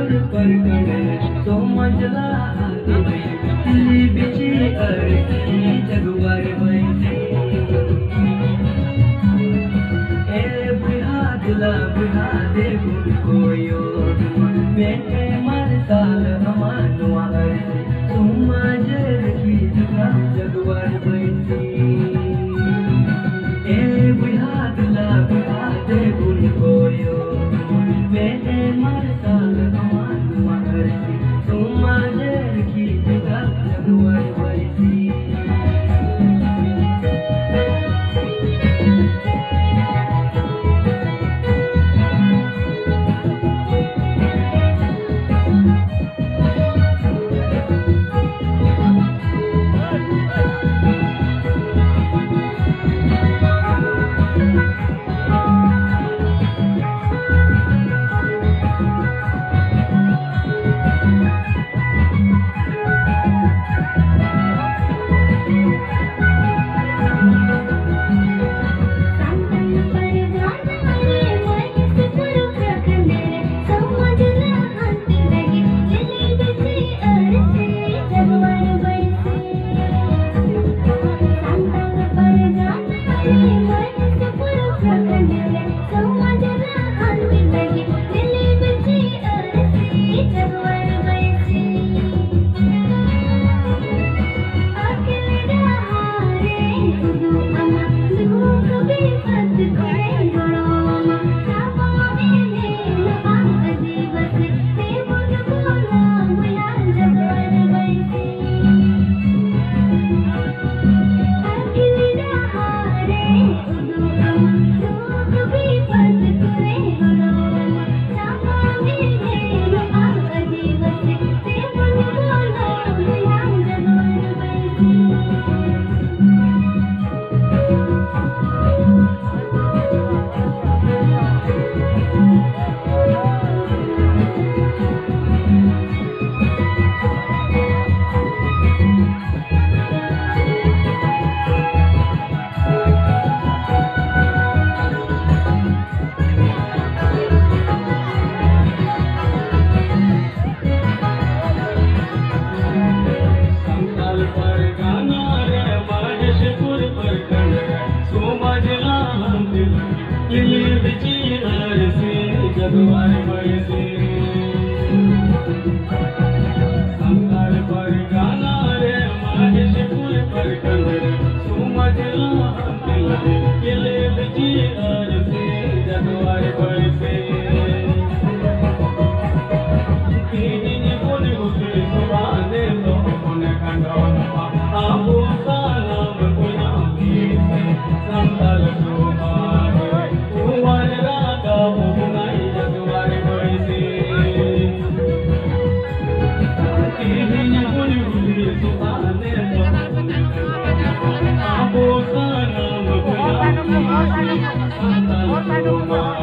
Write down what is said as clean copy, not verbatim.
पर कड़े तो मंजला दिली बिची अरसी जगवार बैसी ए बुढ़ा दिला बुढ़ा दे कोयो बेटे मर साल हमानो अरसी तुम जर की जगवार बैसी ए बुढ़ा दिला बुढ़ा दे कोयो बेटे मर साल हमानो अरसी तुम जर की जगवार बैसी जगवार बैसी संगार पर गाना रे महेशपुर पर कंदर सुमजला दिल केले बिची अरसी जगवार बैसी तीन बोले उसे सुबाने तो कोने कंडोन आबू सालाम गुलामी संताल सुमारे उवर रागा बुनाई जगवार बैसी तीन बोले उसे सुबाने तो आबू सालाम गुलामी संताल सुमारे